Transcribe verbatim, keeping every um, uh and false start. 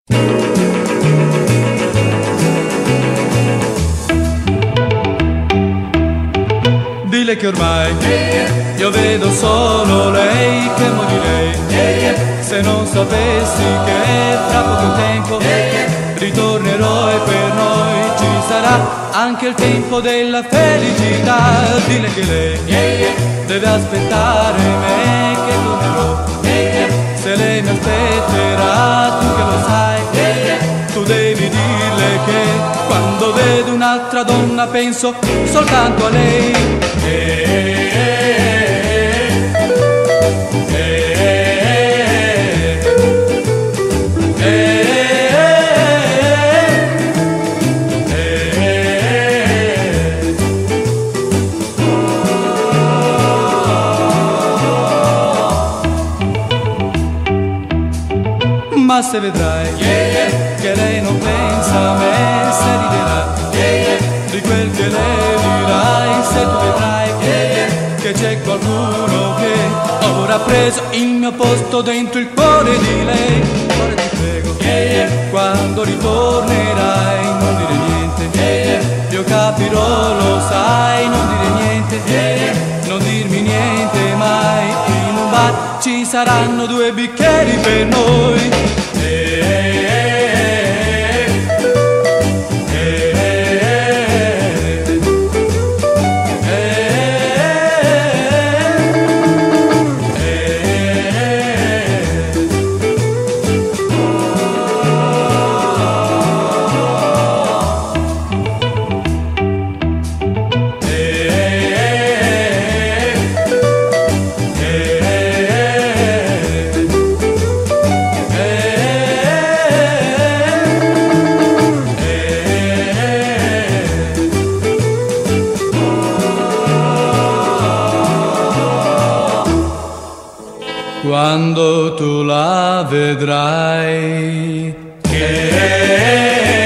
Dile che ormai io vedo solo lei, che morirei se non sapessi che tra poco tempo ritornerò e per noi ci sarà anche il tempo della felicità. Dile che lei deve aspettare me che tornerò, se lei mi aspetterà tu che lo sai, tu devi dirle che quando vedo un'altra donna penso soltanto a lei. Ma se vedrai che lei non pensa a me, se riderà di quel che le dirai, se tu vedrai che c'è qualcuno che ora ha preso il mio posto dentro il cuore di lei. Ora ti prego, quando ritornerai non dire niente, io capirò, lo sai, non dire niente, non dirmi niente mai. In un bar ci saranno due bicchieri per noi. Quando tu la vedrai che